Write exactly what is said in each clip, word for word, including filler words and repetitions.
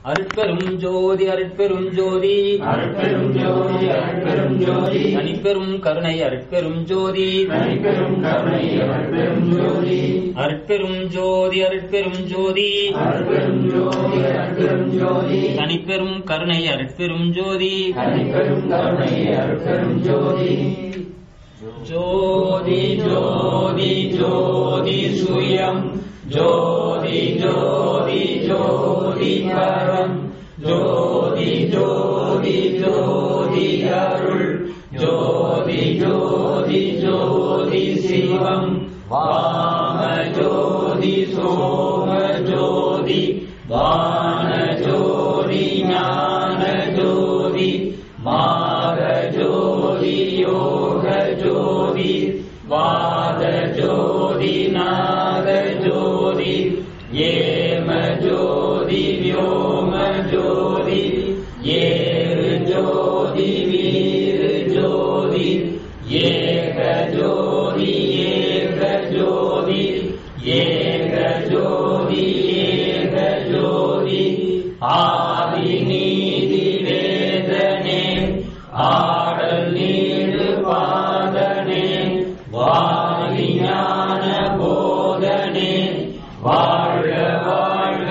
அருட்பெரும் ஜோதி அருட்பெரும் ஜோதி அருட்பெரும் ஜோதி அருட்பெரும் ஜோதி தனிப்பெரும் கருணை அருட்பெரும் ஜோதி தனிப்பெரும் கருணை அருட்பெரும் ஜோதி அருட்பெரும் ஜோதி அருட்பெரும் ஜோதி அருட்பெரும் ஜோதி அருட்பெரும் ஜோதி தனிப்பெரும் கருணை அருட்பெரும் ஜோதி தனிப்பெரும் கருணை அருட்பெரும் ஜோதி ஜோதி ஜோதி ஜோதி சுயம் ஜோதி ஜோதி ஜோதி பரம் ஜோதி ஜோதி ஜோதி அருள் ஜோதி ஜோதி ஜோதி சிவம் வாம ஜோதி சோம ஜோதி வான ஜோதி ஞான ஜோதி மாக ஜோதி யோக ஜோதி வாத ஜோதி நாத ஜோதி ஏம ஜோதி வியோம ஜோதி ஏறு ஜோதி வீரு ஜோதி ஏக ஜோதி ஏக ஜோதி ஏக ஜோதி ஏக ஜோதி ஆதி நீதி வேதனே ஆடல் நீடு பாதனே வாரி ஞான போதனே வாழ்க வாழ்க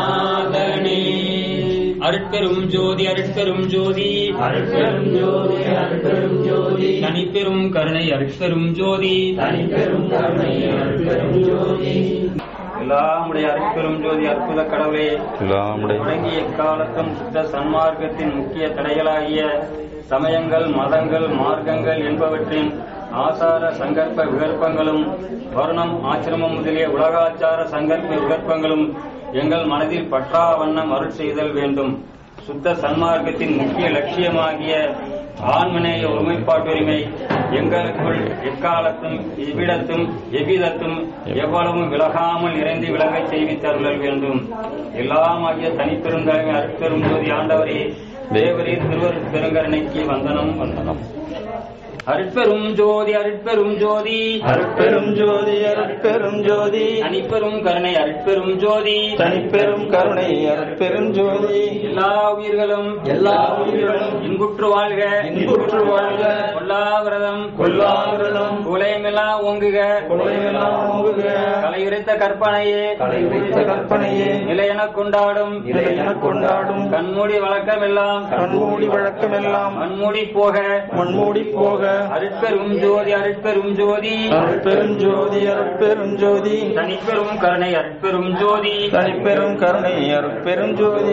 நாதனே அருட்பெரும் ஜோதி அருட்பெரும் ஜோதி அருட்பெரும் ஜோதி அருட்பெரும் ஜோதி தனிப்பெரும் கருணை அருட்பெரும் ஜோதி தனிப்பெரும் கருணை அருட்பெரும் ஜோதி எல்லாமுடைய அருட்பெரும் ஜோதி அற்புத கடவுளே, தொடங்கிய எக்காலத்தும் சுத்த சன்மார்க்கத்தின் முக்கிய தடைகளாகிய சமயங்கள் மதங்கள் மார்க்கங்கள் என்பவற்றின் ஆசார சங்கற்ப விகற்பங்களும் வருணம் ஆசிரமம் முதலிய உலகாச்சார சங்கற்ப விகற்பங்களும் எங்கள் மனதில் பற்றா வண்ணம் அருள் செய்தல் வேண்டும். சுத்த சன்மார்க்கத்தின் முக்கிய லட்சியமாகிய ஆன்மநேய ஒருமைப்பாட்டுரிமை எங்களுக்குள் எக்காலத்தும் எவ்விடத்தும் எவ்விதத்தும் எவ்வளவும் விலகாமல் நிறைந்து விலகச் செய்வித்தருளல் வேண்டும். எல்லாமாகிய தனிப்பெருந்தலைமை அருட்பெரும் ஜோதி ஆண்டவரே, தேவரே, திருவர் பெருங்கருணைக்கு வந்தனம் வந்தனம். அருட்பெரும் ஜோதி அருட்பெரும் ஜோதி அருட்பெரும் ஜோதி அருட்பெரும் ஜோதி தனிப்பெரும் கருணை அருட்பெரும் ஜோதி தனிப்பெரும் கருணை அருட்பெரும் ஜோதி எல்லா உயிர்களும் எல்லா உயிர்களும் இன்புற்று வாழ்க இன்புற்று வாழ்க கொல்லாவிரதம் கொல்லாவிரதம் குலைமெல்லா ஓங்குக கொலையெல்லாம் ஓங்குக கலையுரைத்த கற்பனையே கலை உரைத்த கற்பனையே நிலையென கொண்டாடும் நிலையென கொண்டாடும் கண்மூடி வழக்கமெல்லாம் கண்மூடி வழக்கமெல்லாம் மண்மூடி போக மண்மூடி போக அருட்பெரும் ஜோதி அருட்பெரும் ஜோதி அருட்பெரும் ஜோதி அருட்பெரும் ஜோதி தனிப்பெரும் கருணை அருட்பெரும் ஜோதி தனிப்பெரும் கருணை அருட்பெரும் ஜோதி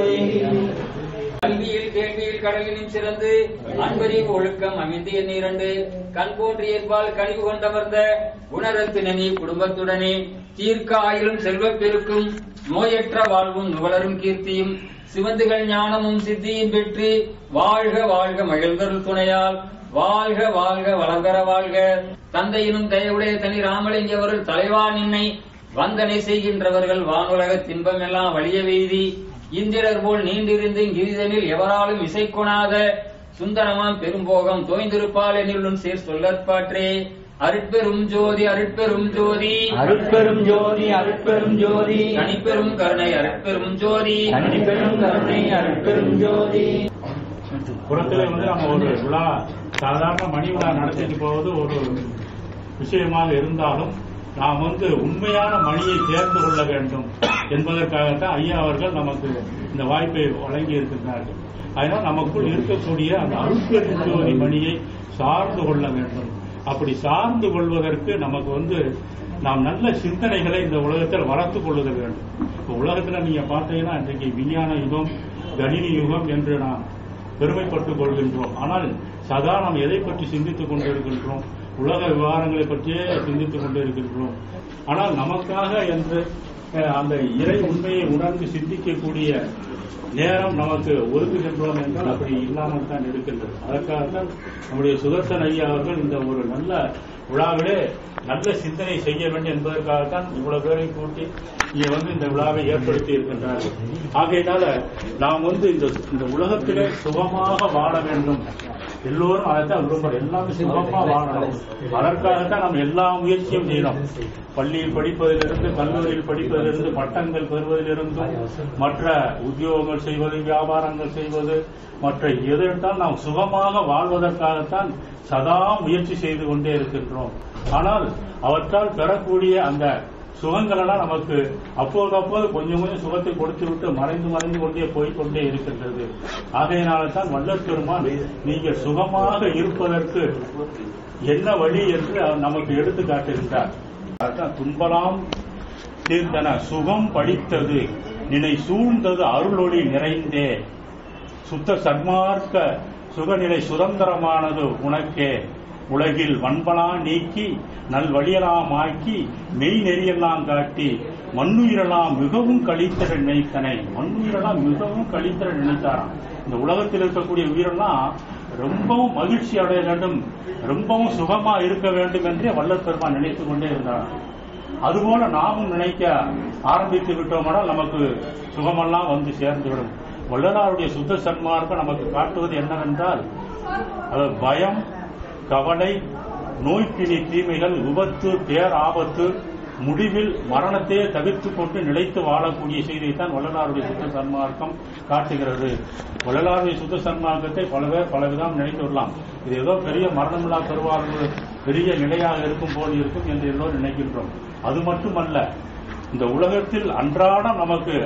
கல்வியில் கேள்வியில் கடலினும் சிறந்து அன்பறிவு ஒழுக்கம் அமைந்து என் இரண்டு கண் போன்று ஏற்பால் கழிவு கொண்டமர்ந்த உணரத்தினி குடும்பத்துடனே தீர்க்க ஆயிலும் செல்வப் பெருக்கும் நோயற்ற வாழ்வும் நுகலரும் கீர்த்தியும் சிவந்துகள் ஞானமும் சித்தியும் பெற்று வாழ்க வாழ்க மகிழ்ந்தருள் துணையால் வாழ்க வாழ்க வளர்கர வாழ்க. தந்தையினும் தயவுடைய தனி ராமலிங்கவர்கள் தலைவா நின்னை வந்தனை செய்கின்றவர்கள் வானுலக தின்பம் எல்லாம் வலிய வெய்தி இந்திரர் போல் நீண்டிருந்து கிரிதனில் எவராலும் இசைக்கொணாத சுந்தரமாம் பெரும்போகம் தோய்ந்திருப்பால் என்னுடன் சேர் சொல்லற்பாற்றே. அருட்பெரும் ஜோதி அருட்பெரும் ஜோதி அருட்பெரும் ஜோதி அருட்பெரும் ஜோதி தனிப்பெரும் கருணை அருட்பெரும் ஜோதி தனிப்பெரும் கருணை அருட்பெரும் ஜோதி. புறத்துல வந்து நம்ம ஒரு விழா சாதாரண மணி விழா நடத்திட்டு போவது ஒரு விஷயமாக இருந்தாலும் நாம் வந்து உண்மையான மணியை தேர்ந்து கொள்ள வேண்டும் என்பதற்காகத்தான் ஐயா அவர்கள் நமக்கு இந்த வாய்ப்பை வழங்கி இருக்கின்றார்கள். அதனால் நமக்குள் இருக்கக்கூடிய அந்த அருட்பெரும் ஜோதி மணியை சார்ந்து கொள்ள வேண்டும். அப்படி சார்ந்து கொள்வதற்கு நமக்கு வந்து நாம் நல்ல சிந்தனைகளை இந்த உலகத்தில் வளர்த்துக் கொள்ளுதல் வேண்டும். இப்போ உலகத்தில் நீங்க பார்த்தீங்கன்னா இன்றைக்கு விஞ்ஞான யுகம் கணினி யுகம் என்று நாம் பெருமைப்பட்டுக் கொள்கின்றோம். ஆனால் சதா நாம் எதை பற்றி சிந்தித்துக் கொண்டிருக்கின்றோம்? உலக விவகாரங்களை பற்றியே சிந்தித்துக் கொண்டிருக்கின்றோம். ஆனால் நமக்காக என்று அந்த இறை உண்மையை உணர்ந்து சிந்திக்கக்கூடிய நேரம் நமக்கு ஒதுக்குகின்றோம் என்றால் அப்படி இல்லாமல் தான் இருக்கின்றது. அதற்காகத்தான் நம்முடைய சுதர்சன் ஐயா அவர்கள் இந்த ஒரு நல்ல விழாவிலே நல்ல சிந்தனை செய்ய வேண்டும் என்பதற்காகத்தான் இவ்வளவு பேரை கூட்டி இங்க வந்து இந்த விழாவை ஏற்படுத்தி இருக்கின்றார்கள். ஆகையினால நாம் வந்து இந்த உலகத்திலே சுகமாக வாழ வேண்டும். எல்லோரும் அதைத்தான் விரும்புகிறோம். எல்லாமே சுகமா வாழணும். அதற்காகத்தான் நம்ம எல்லா முயற்சியும் செய்யணும். பள்ளியில் படிப்பதிலிருந்து கல்லூரியில் படிப்பதிலிருந்து பட்டங்கள் பெறுவதிலிருந்தும் மற்ற உத்தியோகங்கள் உத்தியோகங்கள் செய்வது, வியாபாரங்கள் செய்வது, மற்ற எதென்றால் நாம் சுகமாக வாழ்வதற்காகத்தான் சதா முயற்சி செய்து கொண்டே இருக்கின்றோம். ஆனால் அவற்றால் பெறக்கூடிய அந்த சுகங்கள் எல்லாம் நமக்கு அப்போது அப்போது கொஞ்சம் கொஞ்சம் சுகத்தை கொடுத்து விட்டு மறைந்து மறைந்து கொண்டே போய்கொண்டே இருக்கின்றது. ஆகையினால தான் வள்ளற் பெருமான் நீங்கள் சுகமாக இருப்பதற்கு என்ன வழி என்று நமக்கு எடுத்து காட்டுகின்றார். துன்பலாம் தீர்ந்தன சுகம் படித்தது நினை சூழ்ந்தது அருளொளி நிறைந்தே சுத்த சன்மார்க்க சுகநிலை சுதந்திரமானது உனக்கே உலகில் வன்பலா நீக்கி நல் வழியெல்லாம் ஆக்கி மெய் நெறியெல்லாம் காட்டி மண்ணுயிரெல்லாம் மிகவும் கழித்தர நினைத்தனை. மண்ணுயிரெல்லாம் மிகவும் கழித்தர நினைத்தாராம். இந்த உலகத்தில் இருக்கக்கூடிய உயிரெல்லாம் ரொம்பவும் மகிழ்ச்சி அடைய வேண்டும், ரொம்பவும் சுகமா இருக்க வேண்டும் என்றே வள்ளற் பெருமான் நினைத்துக் கொண்டே இருந்தார். அதுபோல நாமும் நினைக்க ஆரம்பித்து விட்டோமானால் நமக்கு சுகமெல்லாம் வந்து சேர்ந்துவிடும். வள்ளலாருடைய சுத்த சன்மார்க்கம் நமக்கு காட்டுவது என்னவென்றால் பயம், கவலை, நோய்பிணி, தீமைகள், விபத்து, பேராபத்து, முடிவில் மரணத்தையே தவிர்த்துக் கொண்டு நிலைத்து வாழக்கூடிய செய்தியைத்தான் வள்ளலாருடைய சுத்த சன்மார்க்கம் காட்டுகிறது. வள்ளலாருடைய சுத்த சன்மார்க்கத்தை பல பேர் பலவிதம் நினைத்து வரலாம். இது ஏதோ பெரிய மரணமில்லா பெறுவார்கள், பெரிய நிலையாக இருக்கும் போல் இருக்கும் என்று எல்லோரும் நினைக்கின்றோம். அது மட்டுமல்ல, இந்த உலகத்தில் அன்றாடம் நமக்கு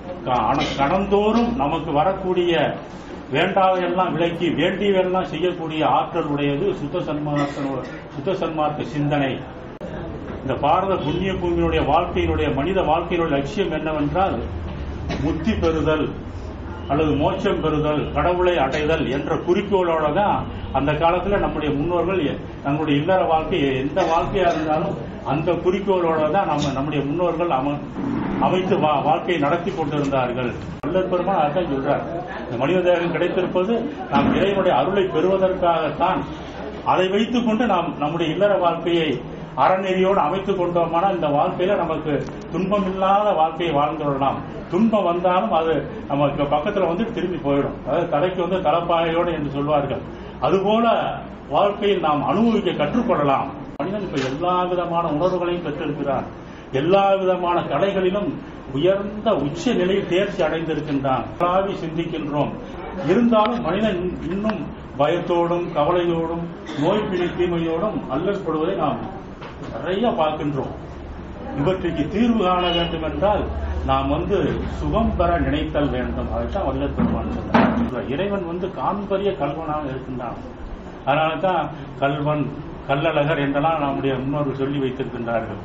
கணந்தோறும் நமக்கு வரக்கூடிய வேண்டாவையெல்லாம் விலக்கி வேண்டியவெல்லாம் செய்யக்கூடிய ஆற்றல் உடையது சுத்த சன்மார்க்க சுத்த சன்மார்க்க சிந்தனை. இந்த பாரத புண்ணிய பூமியினுடைய வாழ்க்கையினுடைய மனித வாழ்க்கையினுடைய லட்சியம் என்னவென்றால் முத்தி பெறுதல் அல்லது மோட்சம் பெறுதல், கடவுளை அடைதல் என்ற குறிக்கோளோட தான் அந்த காலத்தில் நம்முடைய முன்னோர்கள் நம்முடைய இல்லற வாழ்க்கை எந்த வாழ்க்கையா இருந்தாலும் அந்த குறிக்கோளோட தான் நம்ம நம்முடைய முன்னோர்கள் அமைத்து வாழ்க்கையை நடத்தி கொண்டிருந்தார்கள். வள்ளற் பெருமான் அதான் சொல்றார், இந்த மனித தேகம் கிடைத்திருப்பது நாம் இறைவனுடைய அருளை பெறுவதற்காகத்தான். அதை வைத்துக் கொண்டு நாம் நம்முடைய இல்லற வாழ்க்கையை அறநெறியோடு அமைத்துக் கொண்டோமானால் இந்த வாழ்க்கையில நமக்கு துன்பம் இல்லாத வாழ்க்கையை வாழ்ந்து வரலாம். துன்பம் வந்தாலும் அது நமக்கு பக்கத்துல வந்து திரும்பி போயிடும். அதாவது தலைக்கு வந்து தலைப்பாயோடு என்று சொல்வார்கள். அதுபோல வாழ்க்கையில் நாம் அனுபவிக்க கற்றுக்கொள்ளலாம். மனிதன் இப்ப எல்லா விதமான உணர்வுகளையும் பெற்றிருக்கிறார். எல்லா விதமான கலைகளிலும் உயர்ந்த உச்ச நிலையில் தேர்ச்சி அடைந்திருக்கின்றான். சிந்திக்கின்றோம். இருந்தாலும் மனிதன் இன்னும் பயத்தோடும் கவலையோடும் நோய் பிடி தீமையோடும் அல்லற்படுவதை நாம் நிறைய பார்க்கின்றோம். இவற்றுக்கு தீர்வு காண வேண்டும் என்றால் நாம் வந்து சுகம் பெற நினைத்தல் வேண்டும். அதைத்தான் வள்ளற் பெருமான் சொல்றார். இறைவன் வந்து காண்பரிய கல்வனாக இருக்கின்றான். அதனால்தான் கல்வன், கல்லழகர் என்றெல்லாம் நம்முடைய முன்னோர்கள் சொல்லி வைத்திருக்கின்றார்கள்.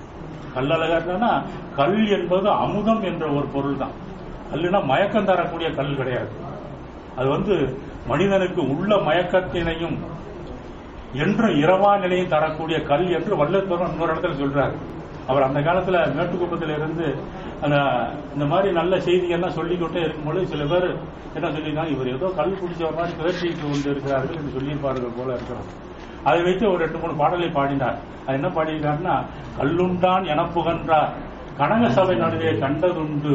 கல்லழகர்னா கல் என்பது அமுதம் என்ற ஒரு பொருள் தான். கல்லுனா மயக்கம் தரக்கூடிய கல் கிடையாது. அது வந்து மனிதனுக்கு உள்ள மயக்கத்தினையும் என்றும் இரவா நிலையும் தரக்கூடிய கல் என்று வள்ளற் பெருமான் இன்னொரு இடத்துல சொல்றாரு. அவர் அந்த காலத்துல மேட்டுக்குப்பத்தில் இருந்து அந்த இந்த மாதிரி நல்ல செய்திகள்லாம் சொல்லிக்கொண்டே இருக்கும்போது சில பேர் என்ன சொல்லியிருக்காங்க, இவர் ஏதோ கல் குடிச்ச ஒரு மாதிரி பேசிட்டு கொண்டு இருக்கிறார்கள் என்று சொல்லியிருப்பார்கள் போல இருக்கிறோம். அதை வைத்து ஒரு ரெண்டு மூணு பாடலை பாடினார். அது என்ன பாடியிருக்காருன்னா, கல்லுண்டான் என புகன்றார் கனக சபை நடுவே கண்டதுண்டு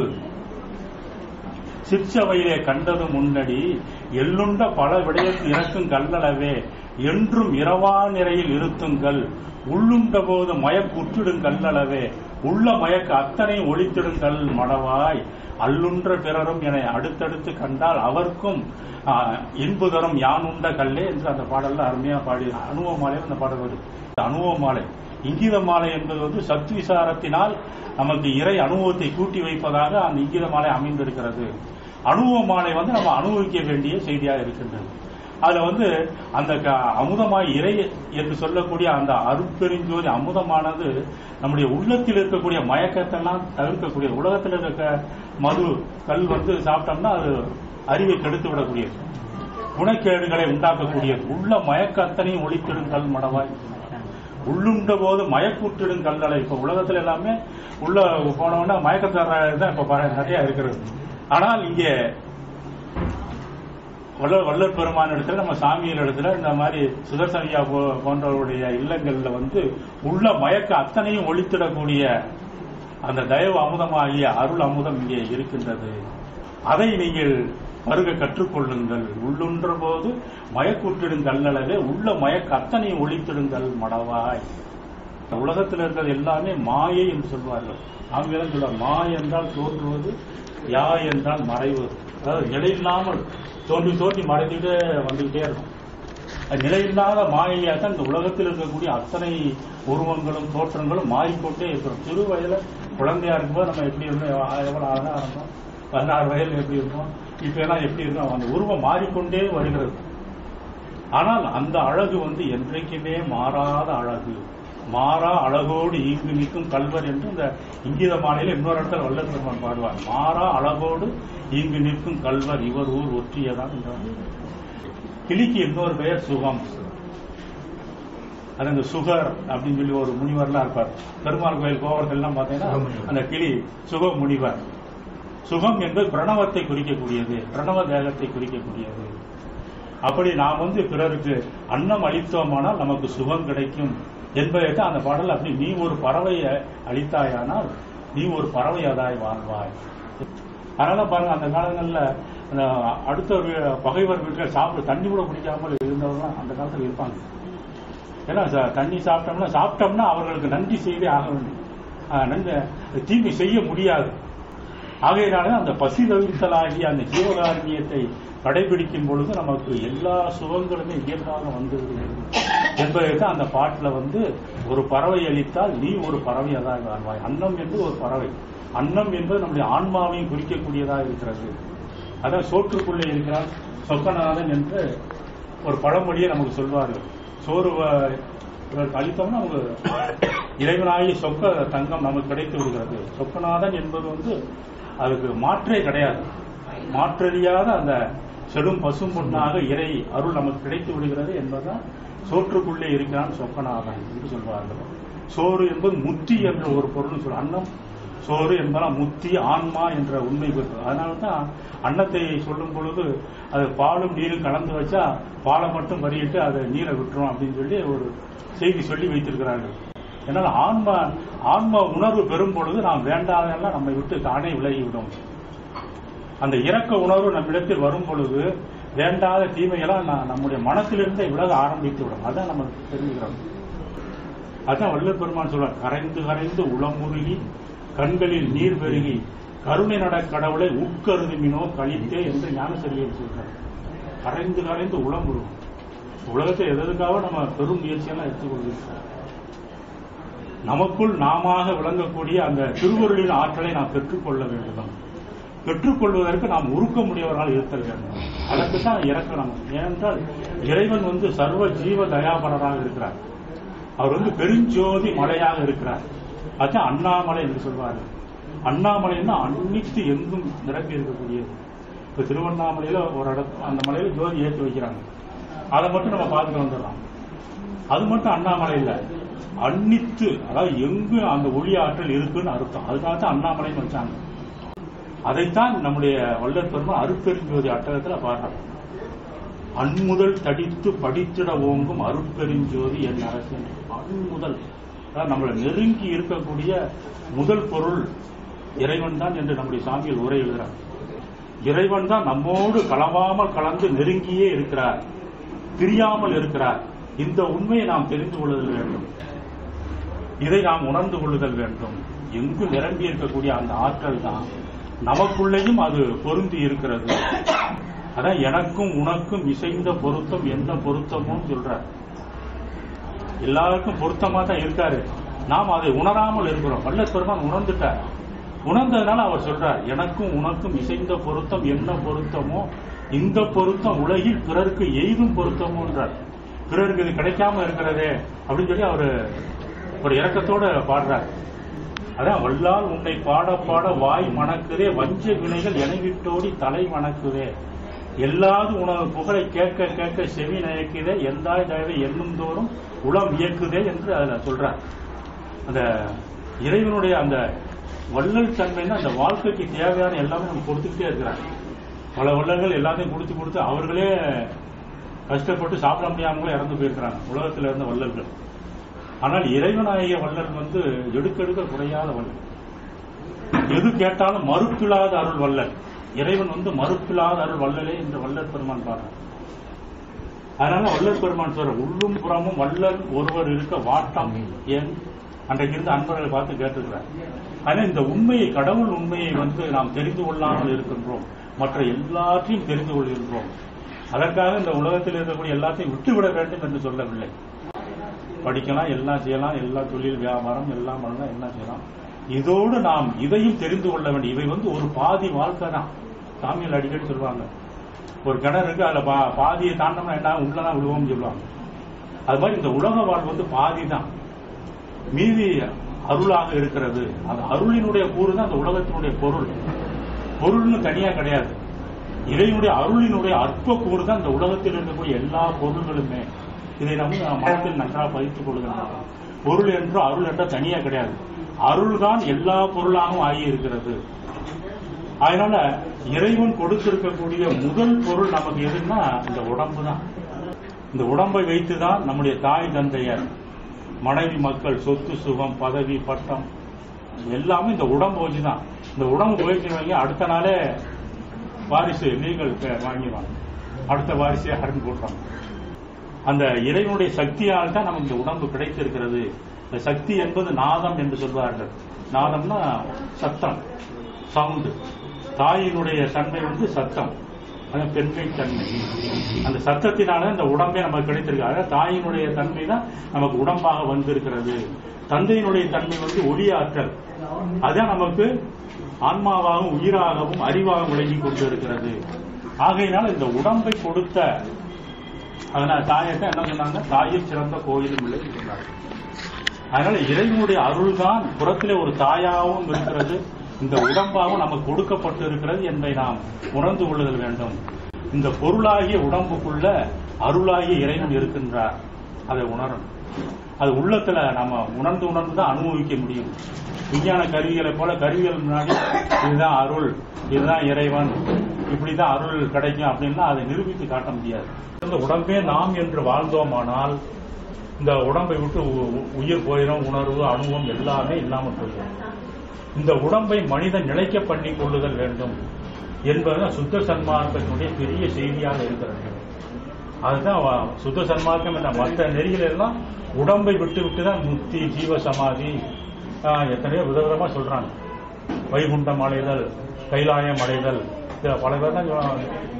சிற்சபையிலே கண்டது முன்னடி எள்ளுண்ட பல விடயத்தில் இறக்கும் கல்லளவே என்றும் இரவா நிறையில் இருத்துங்கள் உள்ளுண்ட போது மயக்குற்றிடும் கல்லளவே உள்ள மயக்க அத்தனை ஒளித்திடும் கல் மடவாய் அல்லுன்ற பிறரும் என அடுத்தடுத்து கண்டால் அவர்க்கும் இன்புதரும் யான் உண்ட கல்லே என்று அந்த பாடல்ல அருமையா பாடி அனுபவ மாலை அந்த பாடல் வருது. அனுபவ மாலை, இங்கித மாலை என்பது வந்து சத் விசாரத்தினால் நமக்கு இறை அனுபவத்தை கூட்டி வைப்பதாக அந்த இங்கித மாலை அமைந்திருக்கிறது. அனுபவ மாலை வந்து நம்ம அனுபவிக்க வேண்டிய செய்தியாக இருக்கின்றது. அதுல வந்து அந்த அமுதமாய் இறை என்று சொல்லக்கூடிய அந்த அருட்பெருஞ்சோதி அமுதமானது நம்முடைய உள்ளத்தில் இருக்கக்கூடிய மயக்கத்தெல்லாம் தவிர்க்கக்கூடிய, உலகத்தில் இருக்க மது கல் வந்து சாப்பிட்டோம்னா அது அறிவை கெடுத்து விடக்கூடியது, குணக்கேடுகளை உண்டாக்கக்கூடியது. உள்ள மயக்க அத்தனையும் ஒளித்திடும் கல் மடவாய் உள்ளுண்ட போது மயக்கூற்றிடும் கல்லலை. இப்ப உலகத்துல எல்லாமே உள்ள போனவொன்னா மயக்கத்தார தான் இப்ப நிறைய இருக்கிறது. ஆனால் இங்கே வள்ளற் பெருமான் இடத்துல, நம்ம சாமியின் இடத்துல, இந்த மாதிரி சுதர்சனியா போன்றவருடைய இல்லங்கள்ல வந்து உள்ள மயக்க அத்தனையும் ஒளித்திடக்கூடிய அந்த தயவு அமுதமாகிய அருள் அமுதம் இங்கே இருக்கின்றது. அதை நீங்கள் பருக கற்றுக்கொள்ளுங்கள். உள்ளுன்ற போது மயக்குற்றிடும் கல்லளவே உள்ள மயக்க அத்தனையும் ஒளித்திடுங்கள் மடவாய். உலகத்தில் இருக்கிறது எல்லாமே மாயை என்று சொல்வார்கள். ஆங்கிலம் சொல்ல மாய் என்றால் தோன்றுவது, யா என்றால் மறைவு, அதாவது நிலையில்லாமல் தோன்றி தோன்றி மறைந்துட்டே வந்துகிட்டே இருக்கும். நிலையில்லாத மாயையாக தான் இந்த உலகத்தில் இருக்கக்கூடிய அத்தனை உருவங்களும் தோற்றங்களும் மாறிக்கொண்டே இருக்கிறோம். சிறு வயதுல குழந்தையா இருக்கும்போது நம்ம எப்படி இருந்தோம், எவ்வளவு அழகா இருந்தோம், பதினாறு வயதுல எப்படி இருந்தோம், இப்ப எல்லாம் எப்படி இருக்கோம், அந்த உருவம் மாறிக்கொண்டே வருகிறது. ஆனால் அந்த அழகு வந்து என்றைக்குமே மாறாத அழகு, மாறா அழகோடு ஈங்கு நிற்கும் கல்வர் என்று இந்த இங்கித மாலையில இன்னொரு இடத்துல வள்ளல் பெருமான் பாடுவார். மாறா அழகோடு ஈங்கு நிற்கும் கல்வர் இவர் ஊர் ஒற்றியதான் என்றார். கிளிக்கு இன்னொரு பெயர் சுகம். அது அந்த சுகர் அப்படின்னு சொல்லி ஒரு முனிவர்லாம் இருப்பார். பெருமாள் கோயில் கோவர்கள் எல்லாம் பார்த்தீங்கன்னா அந்த கிளி சுக முனிவர். சுகம் என்பது பிரணவத்தை குறிக்கக்கூடியது, பிரணவ தேகத்தை குறிக்கக்கூடியது. அப்படி நாம் வந்து பிறருக்கு அன்னம் அளித்தோமானால் நமக்கு சுகம் கிடைக்கும் என்பதை தான் அந்த பாடல். அப்படி நீ ஒரு பறவையை அளித்தாயானால் நீ ஒரு பறவையதாய் வாழ்வாய். அதனால பாருங்க, அந்த காலங்கள்ல அடுத்த பகைவர் வீட்டில் சாப்பிட தண்ணி கூட குடிக்காமல் இருந்தவங்க அந்த காலத்தில் இருப்பாங்க. ஏன்னா தண்ணி சாப்பிட்டோம்னா சாப்பிட்டோம்னா அவர்களுக்கு நன்றி செய்தே ஆக வேண்டும், நன்றி தீமை செய்ய முடியாது. ஆகையினால அந்த பசி தவிர்த்தலாகிய அந்த ஜீவகாரண்யத்தை கடைபிடிக்கும் பொழுது நமக்கு எல்லா சுகங்களுமே இயல்பாக வந்து விடுகிறது என்பதை அந்த பாட்டுல வந்து ஒரு பறவை அளித்தால் நீ ஒரு பறவை அதாக வாழ்வாய். அன்னம் என்பது ஒரு பறவை, அன்னம் என்பது நம்முடைய ஆன்மாவையும் குறிக்கக்கூடியதாக இருக்கிறது. அதான் சோற்றுக்குள்ளே இருக்கிறான் சொக்கநாதன் என்று ஒரு பழமொழியை நமக்கு சொல்வார்கள். சோறு அளித்தோம்னா நமக்கு இறைவனாகி சொக்க தங்கம் நமக்கு கிடைத்து விடுகிறது. சொக்கநாதன் என்பது வந்து அதுக்கு மாற்றே கிடையாது, மாற்றறியாத அந்த செடும் பசும் பொன்னாக இறை அருள் நமக்கு கிடைத்து விடுகிறது என்பதுதான் சோற்றுக்குள்ளே இருக்கிறான் சொக்கநாதன் என்று சொல்வார்கள். சோறு என்பது முத்தி என்ற ஒரு பொருள் சொல்ற. அன்னம் சோறு என்பதால் முத்தி ஆன்மா என்ற உண்மை பெற்றது. அதனால்தான் அன்னத்தை சொல்லும் பொழுது அது பாலும் நீரும் கலந்து வச்சா பாலை மட்டும் பறியிட்டு அதை நீரை விட்டுரும் அப்படின்னு சொல்லி ஒரு செய்தி சொல்லி வைத்திருக்கிறார்கள். என்னால் ஆன்மா ஆன்மா உணர்வு பெறும் பொழுது நாம் வேண்டாதெல்லாம் நம்மை விட்டு தானே விலகிவிடும். அந்த இரக்க உணர்வு நம்மிடத்தில் வரும் பொழுது வேண்டாத தீமைகளாம் நம்முடைய மனத்திலிருந்தே விலக ஆரம்பித்து விடும். அதான் நம்ம தெரிஞ்சுக்கிறோம். அதான் வள்ளல் பெருமான் சொல்றார், கரைந்து கரைந்து உளமுருகி கண்களில் நீர் பெருகி கருணை நட கடவுளை உட்கருதுமினோ கழித்தே என்று ஞானசரியில் சொல்றார். கரைந்து கரைந்து உளமுருகும். உலகத்தை எதற்காக நம்ம பெரும் முயற்சியெல்லாம் எடுத்துக்கொள்கிறோம். நமக்குள் நாம விளங்கக்கூடிய அந்த திருவருளின் ஆற்றலை நாம் பெற்றுக்கொள்ள வேண்டும். பெற்றுக்கொள்வதற்கு நாம் உருக்க முடியவர்களால் இருத்தல் வேண்டும். அதற்கு தான் இறக்கணும். ஏனென்றால் இறைவன் வந்து சர்வ ஜீவ தயாபரராக இருக்கிறார். அவர் வந்து பெருஞ்சோதி மலையாக இருக்கிறார். அதுதான் அண்ணாமலை என்று சொல்வார்கள். அண்ணாமலைன்னா அன்னித்து எங்கும் நிரம்பி இருக்கக்கூடியது. இப்ப திருவண்ணாமலையில ஒரு இடத்துல அந்த மலையில ஜோதி ஏற்றி வைக்கிறாங்க, அதை மட்டும் நம்ம பார்த்துட்டு வந்துடலாம். அது மட்டும் அண்ணாமலை இல்ல, அன்னித்து, அதாவது எங்கு அந்த ஒளி ஆற்றல் இருக்குன்னு அர்த்தம். அதுக்காகத்தான் அண்ணாமலைன்னு வச்சாங்க. அதைத்தான் நம்முடைய வள்ளல் பெருமான் அருட்பெருஞ்சோதி அட்டகத்துல பாடுறாங்க. அன்முதல் தடித்து படித்திட ஓங்கும் அருட்பெருஞ்சோதி என் அரசு. அன்முதல் நம்மளை நெருங்கி இருக்கக்கூடிய முதல் பொருள் இறைவன் தான் என்று நம்முடைய சாமியில் உரை எழுதுறார். இறைவன் தான் நம்மோடு கலவாமல் கலந்து நெருங்கியே இருக்கிறார், பிரியாமல் இருக்கிறார். இந்த உண்மையை நாம் தெரிந்து கொள்ளுதல் வேண்டும், இதை நாம் உணர்ந்து கொள்ளுதல் வேண்டும். எங்கு நிரம்பி இருக்கக்கூடிய அந்த ஆற்றல் தான் நமக்குள்ளேயும் அது பொருந்தி இருக்கிறது. அதான் எனக்கும் உனக்கும் இசைந்த பொருத்தம் என்ன பொருத்தமோ சொல்றார். எல்லாருக்கும் பொருத்தமா தான் இருக்காரு, நாம் அதை உணராமல் இருக்கிறோம். வள்ளல் பெருமான் உணர்ந்துட்டார். உணர்ந்ததுனால அவர் சொல்றார், எனக்கும் உனக்கும் இசைந்த பொருத்தம் என்ன பொருத்தமோ இந்த பொருத்தம் உலகில் பிறருக்கு எய்தும் பொருத்தமோன்றார். பிறருக்கு இது கிடைக்காம இருக்கிறதே அப்படின்னு சொல்லி அவரு ஒரு இரக்கத்தோட பாடுறார். அதான் வல்லால் உன்னை பாட பாட வாய் மணக்குதே, வஞ்ச வினைகள் எனைவிட்டோடி தலை வணக்குதே, எல்லாது உனது புகழை கேட்க கேட்க செவி நயக்குதே, எந்தாய் தயவை எண்ணும் தோறும் உளம் இயக்குதே என்று அதுல சொல்றார். அந்த இறைவனுடைய அந்த வள்ளல் தன்மைன்னா அந்த வாழ்க்கைக்கு தேவையான எல்லாமே நம்ம கொடுத்துக்கிட்டே இருக்கிறார். பல வள்ளல்கள் எல்லாத்தையும் கொடுத்து கொடுத்து அவர்களே கஷ்டப்பட்டு சாப்பிட முடியாமலே இறந்து போயிருக்கிறாங்க உலகத்தில் இருந்த வள்ளல்கள். ஆனால் இறைவனாகிய வள்ளல் வந்து எடுக்கெடுக்க குறையாத வள்ளல், எது கேட்டாலும் மறுப்பில்லாத அருள் வள்ளல். இறைவன் வந்து மறுப்பில்லாத அருள் வள்ளலே என்று வள்ளல் பெருமான் பாடுறார். அதனால வள்ளல் பெருமான் சொல்ற, உள்ளும் புறமும் வள்ளல் ஒருவர் இருக்க வாட்டம் ஏன் அன்றைக்கு இருந்து அன்பர்களை பார்த்து கேட்டுக்கிறார். ஆனா இந்த உண்மையை, கடவுள் உண்மையை வந்து நாம் தெரிந்து கொள்ளாமல் இருக்கின்றோம். மற்ற எல்லாத்தையும் தெரிந்து கொள்கின்றோம். அதற்காக இந்த உலகத்தில் இருக்கக்கூடிய எல்லாத்தையும் விட்டுவிட வேண்டும் என்று சொல்லவில்லை. படிக்கலாம், எல்லாம் செய்யலாம், எல்லா தொழில் வியாபாரம் எல்லாம் பண்ணலாம், எல்லாம் செய்யலாம். இதோடு நாம் இதையும் தெரிந்து கொள்ள வேண்டும். இவை வந்து ஒரு பாதி வாழ்க்கை தான். சாமியில் அடிக்கடி சொல்லுவாங்க, ஒரு கிணறு இருக்கு, அதுல பாதியை தாண்டோம்னா என்ன உள்ளதான் விழுவோம்னு சொல்லுவாங்க. அது மாதிரி இந்த உலக வாழ்வு வந்து பாதி தான், மீதி அருளாக இருக்கிறது. அந்த அருளினுடைய கூறு தான் அந்த உலகத்தினுடைய பொருள். பொருள்னு தனியா கிடையாது. இறைவனுடைய அருளினுடைய அற்ப கூறு தான் இந்த உலகத்தில் இருக்கக்கூடிய எல்லா பொருள்களுமே. இதை நம்ம மனத்தில் நன்றாக பதித்துக் கொள்கிறோம். பொருள் என்றோ அருள் என்றோ தனியா கிடையாது. அருள் தான் எல்லா பொருளாகவும் ஆகி இருக்கிறது. அதனால இறைவன் கொடுத்திருக்கக்கூடிய முதல் பொருள் நமக்கு எதுன்னா இந்த உடம்பு தான். இந்த உடம்பை வைத்துதான் நம்முடைய தாய் தந்தையர், மனைவி, மக்கள், சொத்து, சுகம், பதவி, பட்டம் எல்லாமே இந்த உடம்பு வச்சுதான். இந்த உடம்பு போயிட்டு அடுத்த நாளே வாரிசு நீங்கள் வாங்கிடுவாங்க, அடுத்த வாரிசு யாருன்னு போடுறாங்க. அந்த இறைவனுடைய சக்தியால் தான் நமக்கு இந்த உடம்பு கிடைத்திருக்கிறது. இந்த சக்தி என்பது நாதம் என்று சொல்வார்கள். நாதம்னா சத்தம், சவுண்டு. தாயினுடைய தன்மை வந்து சத்தம், அது பெண்மை தன்மை. அந்த சத்தத்தினால இந்த உடம்பே நமக்கு கிடைத்திருக்கு. அதாவது தாயினுடைய தன்மை தான் நமக்கு உடம்பாக வந்திருக்கிறது. தந்தையினுடைய தன்மை வந்து ஒளியாற்றல், அதான் நமக்கு ஆன்மாவாகவும் உயிராகவும் அறிவாகவும் விளங்கி கொண்டிருக்கிறது. ஆகையினால் இந்த உடம்பை கொடுத்த அதனால தாயத்தை என்ன சொன்னாங்க, தாயில் சிறந்த கோயிலும் இல்லை சொன்னாங்க. அதனால இறைவனுடைய அருள் தான் புறத்திலே ஒரு தாயாகவும் இருக்கிறது, இந்த உடம்பாகவும் நமக்கு கொடுக்கப்பட்டு இருக்கிறது என்பதை நாம் உணர்ந்து கொள்ளுதல் வேண்டும். இந்த பொருளாகிய உடம்புக்குள்ள அருளாகிய இறைவன் இருக்கின்றார், அதை உணரணும். அது உள்ளத்துல நம்ம உணர்ந்து உணர்ந்து தான் அனுபவிக்க முடியும். விஞ்ஞான கருவிகளை போல கருவிகள் முன்னாடி இதுதான் அருள், இதுதான் இறைவன், இப்படிதான் அருள் கிடைக்கும் அப்படின்னா அதை நிரூபித்து காட்ட முடியாது. இந்த உடம்பே நாம் என்று வாழ்ந்தோமானால் இந்த உடம்பை விட்டு உயிர் போயிடும், உணர்வு, அனுபவம் எல்லாமே இல்லாமல் போயிடும். இந்த உடம்பை மனிதன் நிலைக்க பண்ணி கொள்ளுதல் வேண்டும் என்பது சுத்த சன்மார்க்கத்தினுடைய பெரிய செய்தியாக இருக்கிறது. அதுதான் சுத்த சன்மார்க்கம் என்ற மற்ற நெறிகள் எல்லாம் உடம்பை விட்டு விட்டுதான் முக்தி, ஜீவ சமாதி, எத்தனையோ விதவிதமா சொல்றாங்க. வைகுண்டம் அடைதல், கைலாயம் அடைதல், பல பேர் தான்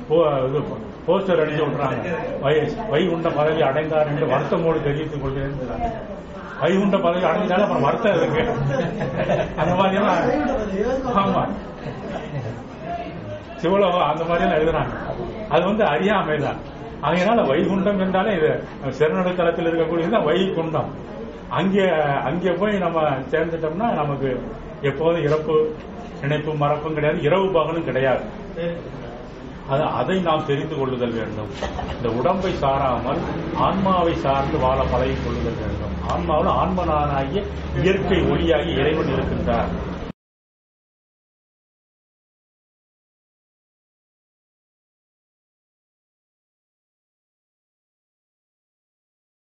போஸ்டர் அடிச்சு விட்டுறாங்க. வைகுண்ட பதவி அடைந்தார் என்று வருத்தமோடு தெரிவித்துக் கொள்கிறேன். வைகுண்ட பதவி அடைஞ்சாலும் அப்புறம் வருத்தம் இருக்கு. அந்த மாதிரி எல்லாம் ஆமா சிவலோகம் அந்த மாதிரி எல்லாம் எழுதுறாங்க. அது வந்து அறியாமை தான். அதனால வைகுண்டம் என்றாலே இது சிறநடுத்தளத்தில் இருக்கக்கூடியதுதான் வைகுண்டம். அங்கே அங்கே போய் நம்ம சேர்ந்துட்டோம்னா நமக்கு எப்போதும் இறப்பு, நினைப்பு, மறப்பும் கிடையாது, இரவு பகலும் கிடையாது. அதை நாம் தெரிந்து கொள்ளுதல் வேண்டும். இந்த உடம்பை சாராமல் ஆன்மாவை சார்ந்து வாழ பழகிக் கொள்ளுதல் வேண்டும். ஆன்மாவில் ஆன்மனாகிய இயற்கை ஒளியாகி இறைவன் இருக்கின்றார்.